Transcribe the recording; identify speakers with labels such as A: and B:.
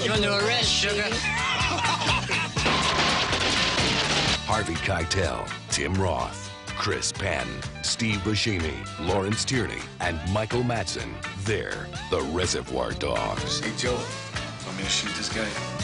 A: You're under arrest, sugar.
B: Harvey Keitel, Tim Roth, Chris Penn, Steve Buscemi, Lawrence Tierney, and Michael Madsen. They're the Reservoir Dogs.
C: Hey, Joe, want me to shoot this guy?